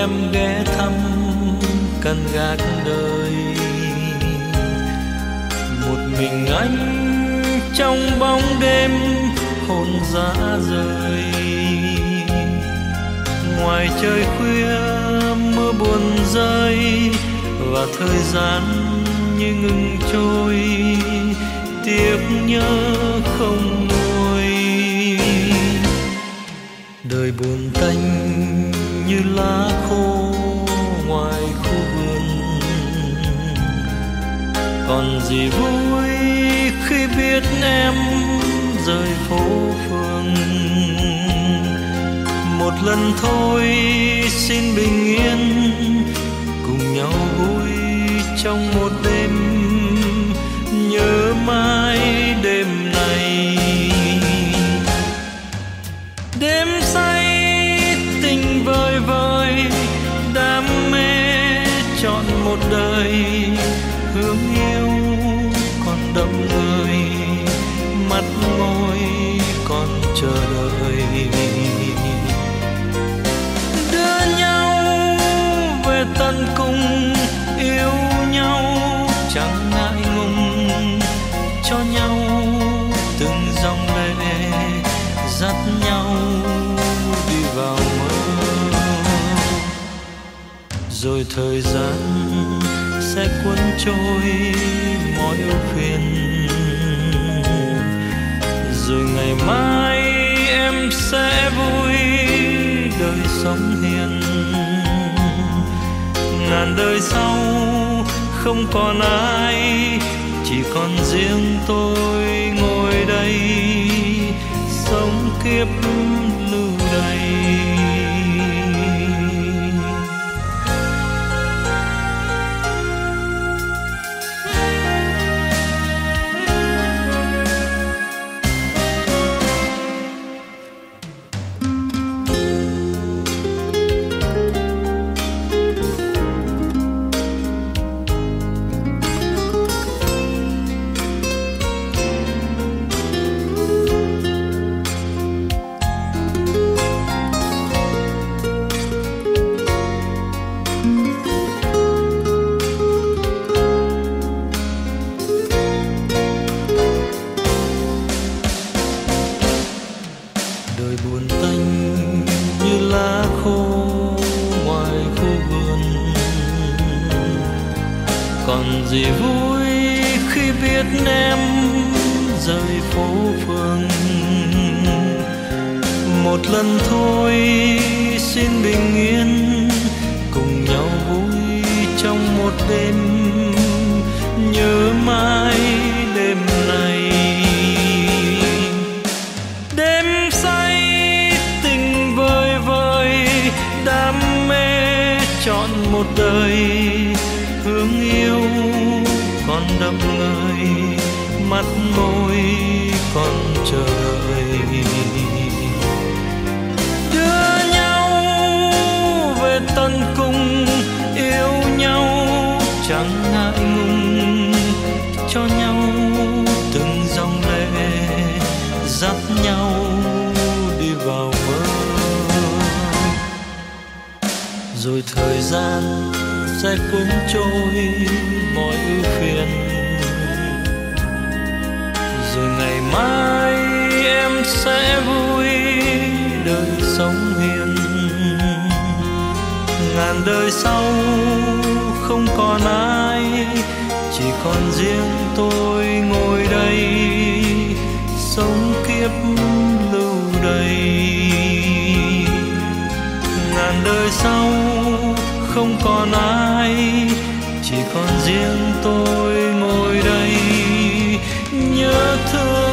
em ghé thăm căn gác đời. Một mình anh trong bóng đêm hồn dã rời. Ngoài trời khuya mưa buồn rơi và thời gian như ngừng trôi, tiếc nhớ không nguôi. Đời buồn tanh như lá khô ngoài khu vườn, còn gì vui khi biết em rời phố phường. Một lần thôi xin bình yên, cùng nhau vui trong một đêm, nhớ mãi đêm này. Đêm say tình vơi vơi, đam mê trọn một đời, hướng yêu còn đậm người, mắt môi còn chờ đợi. Đưa nhau về tận cùng, yêu nhau chẳng ngại ngùng, cho nhau từng dòng lệ, dắt nhau đi vào mơ. Rồi thời gian sẽ cuốn trôi mọi ưu phiền, rồi ngày mai em sẽ vui đời sống hiền. Ngàn đời sau không còn ai, chỉ còn riêng tôi ngồi đây, sống kiếp lưu đày. Đời buồn tanh như lá khô ngoài khu vườn, còn gì vui khi biết em rời phố phường. Một lần thôi xin bình yên, cùng nhau vui trong một đêm, nhớ mãi đêm này. Đêm say tình vơi vơi, đam mê trọn một đời, hướng yêu còn đậm người, mắt môi còn chờ đợi. Đưa nhau về tận cùng, yêu nhau chẳng ngại ngùng, cho nhau từng dòng lệ, dắt nhau đi vào mơ. Rồi thời gian sẽ cuốn trôi mọi ưu phiền, rồi ngày mai em sẽ vui đời sống hiền. Ngàn đời sau không còn ai, chỉ còn riêng tôi ngồi đây, sống kiếp lưu đày. Ngàn đời sau không còn ai, chỉ còn riêng tôi ngồi đây, nhớ thương